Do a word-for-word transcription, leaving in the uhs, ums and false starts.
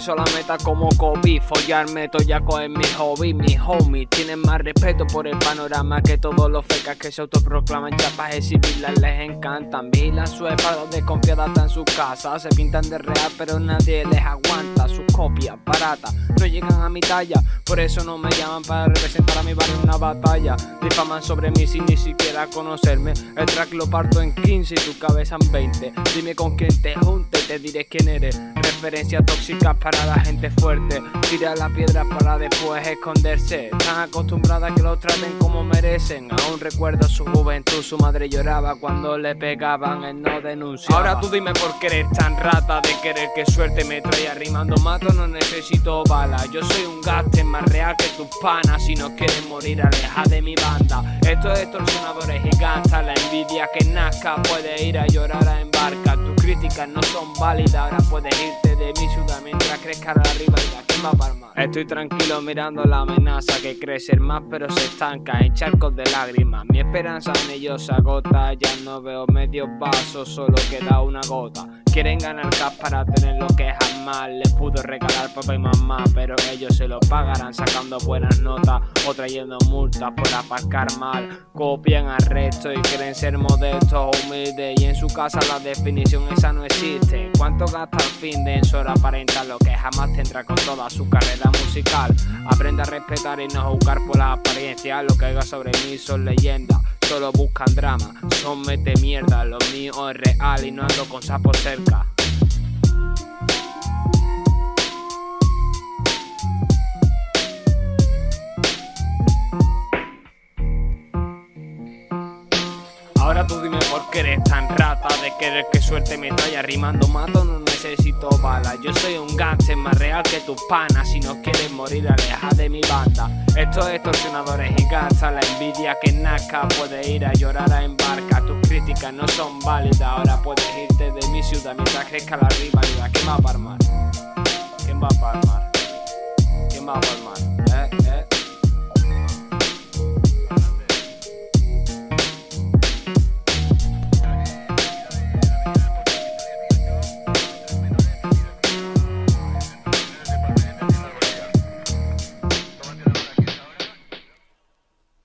eso la meta como COVID. Follarme, toyaco es mi hobby. Mis homies tienen más respeto por el panorama que todos los fecas que se autoproclaman chapas civiles les encantan. Vigilan su espalda desconfiada hasta en su casa. Se pintan de real pero nadie les aguanta. Sus copias baratas no llegan a mi talla, por eso no me llaman para representar a mi barrio en una batalla. Difaman sobre mí sin ni siquiera conocerme. El track lo parto en quince y tu cabeza en veinte. Dime con quién te junte y te diré quién eres. Referencias tóxicas para la gente fuerte. Tira la piedra para después esconderse. Están acostumbradas a que los traten como merecen. Aún recuerdo su juventud, su madre lloraba cuando le pegaban, él no denunciaba. Ahora tú dime por qué eres tan rata de querer que suerte me traiga rimando. Mato, no necesito balas. Yo soy un gaste más real que tus panas. Si no quieres morir, aleja de mi banda. Estos extorsionadores y gastas, la envidia que nazca puede ir a llorar a embarcar. Tus críticas no son válidas, ahora puedes irte de mi ciudad mientras crezca la rivalidad. ¿Quién va a palmar? Estoy tranquilo mirando la amenaza que crece más pero se estanca en charcos de lágrimas. Mi esperanza en ellos se agota, ya no veo medio vaso, solo queda una gota. Quieren ganar gas para tener lo que jamás les pudo regalar papá y mamá, pero ellos se lo pagarán sacando buenas notas o trayendo multas por aparcar mal. Copian arresto y quieren ser modestos, humildes, y en su casa la definición esa no existe. ¿Cuánto gasta al fin de en su hora aparentar lo que jamás tendrá con toda su carrera musical? Aprende a respetar y no juzgar por la apariencia. Lo que haga sobre mí son leyendas, solo buscan drama, son mete mierda. Lo mío es real y no ando con sapos cerca. Ahora tú dime por qué eres tan rata de querer que suerte me traiga rimando. Mato, no necesito balas. Yo soy un gangster más real que tus panas. Si no quieres morir, aleja de mi banda. Estos extorsionadores y gastas, la envidia que nazca puede ir a llorar a embarcar. Tus críticas no son válidas, ahora puedes irte de mi ciudad mientras crezca la rivalidad. ¿Quién va a palmar? ¿Quién va a palmar? ¿Quién va a palmar? ¿Eh? ¿Eh?